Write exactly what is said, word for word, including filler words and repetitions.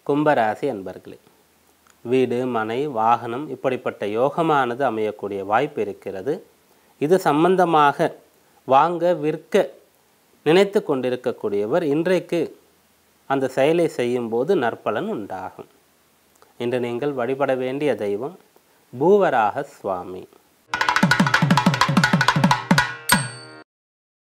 கும்பராசி அன்பர்களே, வீடு மனை வாகனம் இப்படிப்பட்ட யோகமானது அமையக்கூடிய வாய்ப்பு இருக்கிறது. இது சம்பந்தமாக வாங்க விற்க நினைத்து கொண்டிருக்கக்கூடியவர் இன்றைக்கு அந்த செயலை செய்யும்போது நற்பலன் உண்டாகும். இன்று நீங்கள் வழிபட வேண்டிய தெய்வம் பூவராக சுவாமி.